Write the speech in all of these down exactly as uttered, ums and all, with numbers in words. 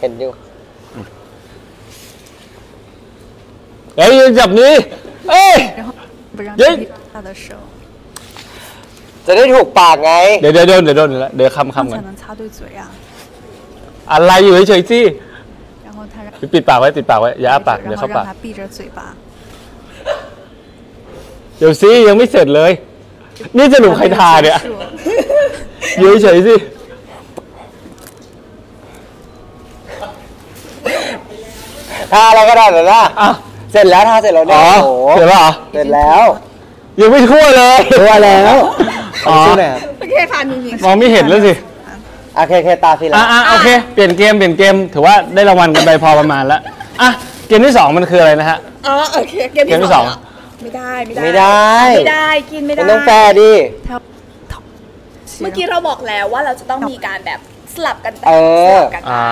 เห็นอยู่เฮ้ยจับนี้เอ้ยจะได้ถูกปากไงเดี๋ยวเดี๋ยวเดี๋ยวเดี๋ยวเดี๋ยวคำคำกันอะไรอยู่เฉยๆสิปิดปากไว้ปิดปากไว้อย่าอ้าปากเดี๋ยวเข้าปากเดี๋ยวสิยังไม่เสร็จเลยนี่จะหนูใครทาเนี่ยอยู่เฉยๆสิทาอะไรก็ได้เลยนะเสร็จแล้วทาเสร็จแล้วเนี่ยโอ้เสร็จแล้วเหรอเสร็จแล้วยังไม่ทั่วเลยทั่วแล้วอ๋อโอเคค่ะมีมองไม่เห็นแล้วสิโอเคเคตาทีละอ่ะโอเคเปลี่ยนเกมเปลี่ยนเกมถือว่าได้รางวัลกันไปพอประมาณแล้วอ่ะเกมที่สองมันคืออะไรนะฮะอ๋อโอเคเกมที่สองไม่ได้ไม่ได้ไม่ได้ไม่ได้กินไม่ได้มันต้องแฟร์ดิเมื่อกี้เราบอกแล้วว่าเราจะต้องมีการแบบสลับกันแบบสลับกันอ่า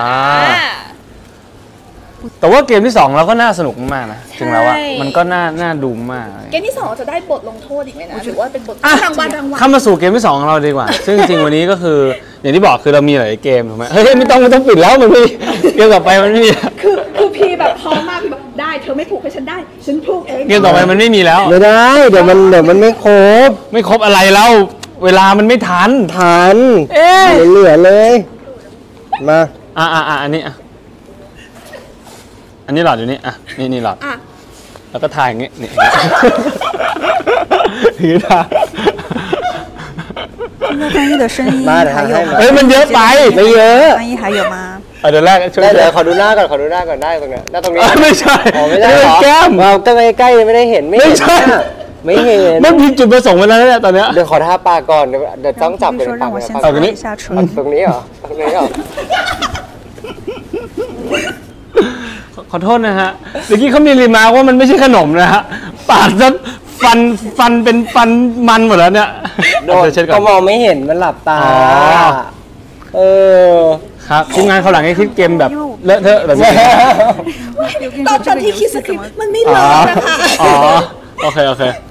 แต่ว่าเกมที่สองเราก็น่าสนุกมากนะจริงแล้วว่ามันก็น่าน่าดูมากเกมที่สองจะได้บทลงโทษอีกไหมนะหรือว่าเป็นบทรางวัลรางวัลเข้ามาสู่เกมที่สองของเราดีกว่าซึ่งจริงวันนี้ก็คืออย่างที่บอกคือเรามีหลายเกมถูกไหมเฮ้ยไม่ต้องไม่ต้องปิดแล้วมันไม่เกมต่อไปมันไม่มีคือคือพี่แบบพร้อมมากพี่แบบได้เธอไม่ผูกให้ฉันได้ฉันผูกเองเกมต่อไปมันไม่มีแล้วไม่ได้เดี๋ยวมันเดี๋ยวมันไม่ครบไม่ครบอะไรแล้วเวลามันไม่ทันทันเอ๊ะเหลือเลยมาอ่าอ่าอันนี้อ่ะอันนี้หลอดอยู่นี่อ่ะนี่นี่หลอดแล้วก็ถ่ายอย่างงี้นี่ถือถ่าย那翻译的声音还有吗？ เฮ้ยมันเยอะไปไม่เยอะ翻译还有吗？ เดี๋ยวแรกช่วยเดี๋ยวขอดูหน้าก่อนขอดูหน้าก่อนได้ตรงนี้หน้าตรงนี้ไม่ใช่อ๋อไม่ใช่หรอแก้มเราก็ใกล้ๆไม่ได้เห็นไม่ใช่ไม่เห็นมันผิดจุดประสงค์ไปแล้วเนี่ยตอนเนี้ยเดี๋ยวขอท่าปากก่อนเดี๋ยวต้องจับเป็นปากตรงนี้ตรงนี้เหรอตรงนี้เหรอขอโทษนะฮะเมื่อกี้เขามีรีมาร์คว่ามันไม่ใช่ขนมนะฮะปาดซะฟันฟันเป็นฟันมันหมดแล้วเนี่ยโดนก็มองไม่เห็นมันหลับตาเออครับทีมงานเขาหลังให้คิดเกมแบบเลอะเทอะแบบนี้ตอนที่คิดสคริปต์มันไม่เลอะนะคะอ๋อโอเคโอเค